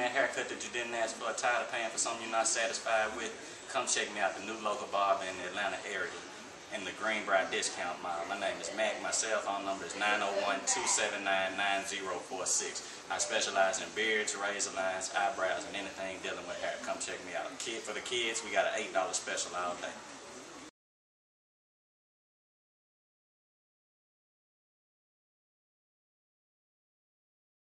that haircut that you didn't ask for, tired of paying for something you're not satisfied with, come check me out, the new local barber in the Atlanta area in the Greenbrier Discount Mall. My name is Mac. My cell phone number is 901-279-9046. I specialize in beards, razor lines, eyebrows, and anything dealing with hair. Come check me out. For the kids, we got an $8 special all day.